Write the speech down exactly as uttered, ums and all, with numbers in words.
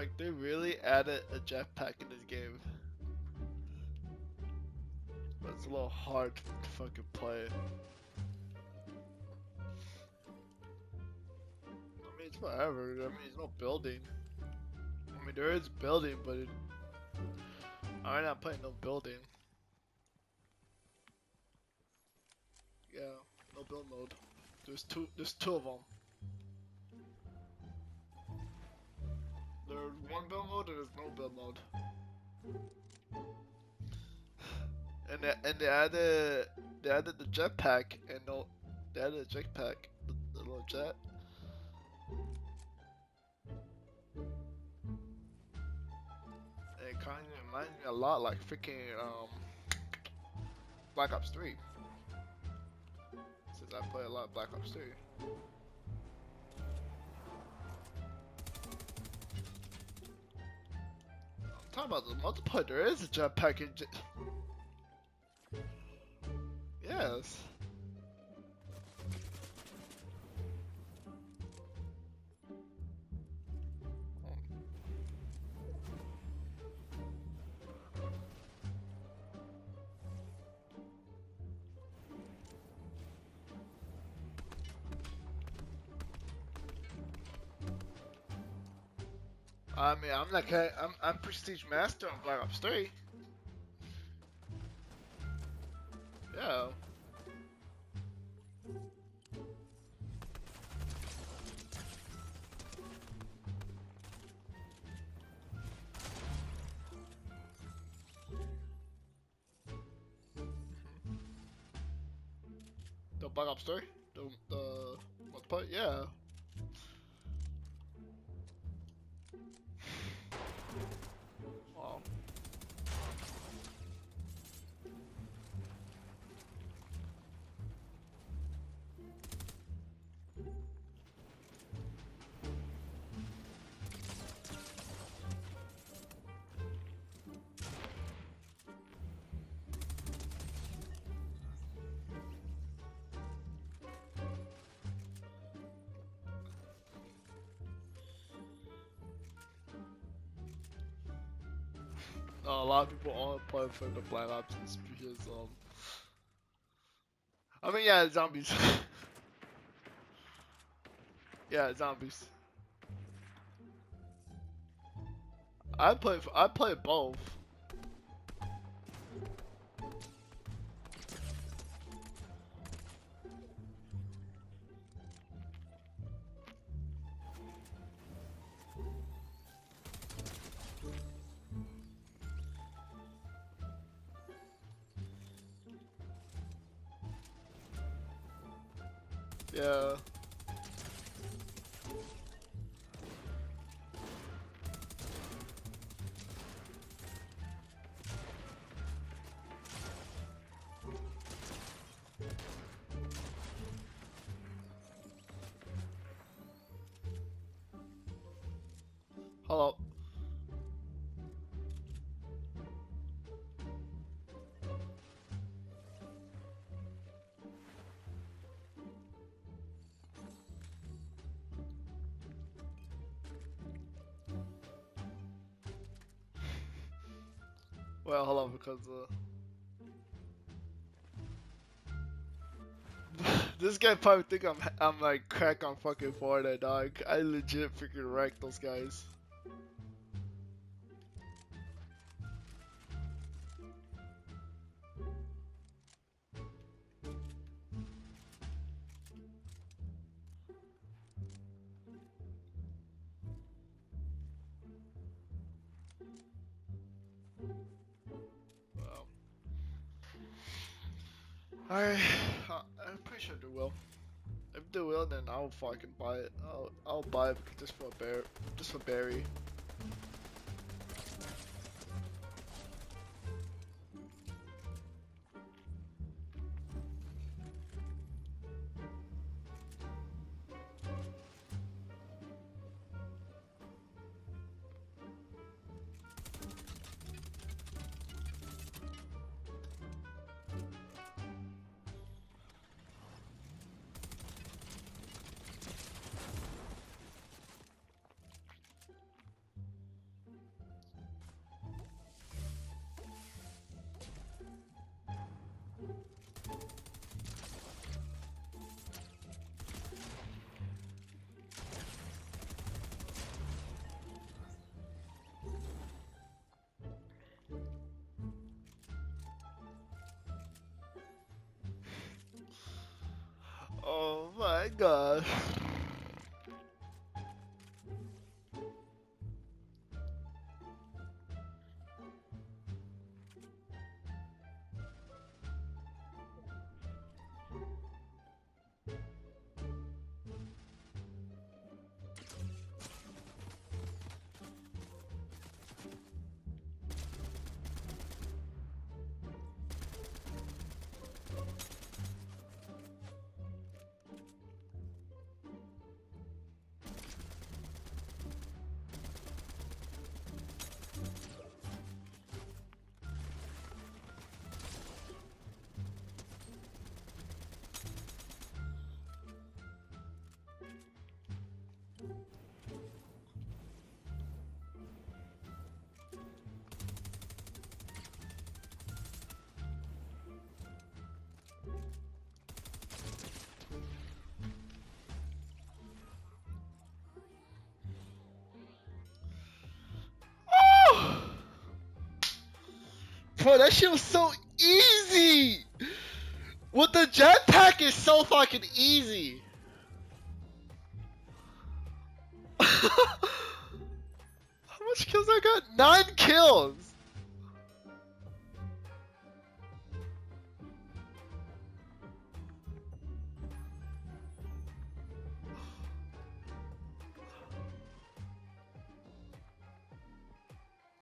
Like they really added a jetpack in this game. But it's a little hard to fucking play. I mean, it's whatever. I mean, it's no building. I mean, there is building, but it, I'm not playing no building. Yeah, no build mode. There's two. There's two of them. There's one build mode and there's no build mode. And they, and they added they added the jetpack and no they added the jetpack, the, the little jet. And it kind of reminds me a lot like freaking um Black Ops three. Since I play a lot of Black Ops three. I'm talking about the multiplayer. There is a jetpack in jet. Yes. I mean, I'm like, I'm I'm Prestige Master on Black Ops three. Yeah. The Black Ops three? The, the multiplayer? Yeah. Wow. No, a lot of people only play for the Black Ops just because, um... I mean, yeah, zombies. Yeah, zombies. I play, I play both. Yeah. Hold up. Well, hold on, because, uh... this guy probably think I'm, I'm like crack on fucking Fortnite, dog. I legit freaking wrecked those guys. Alright, I'm pretty sure they will. If they will, then I'll fucking buy it. I'll I'll buy it just for Bear, just for Barry. my gosh. Bro, that shit was so easy! With the jetpack is so fucking easy! How much kills I got? Nine kills!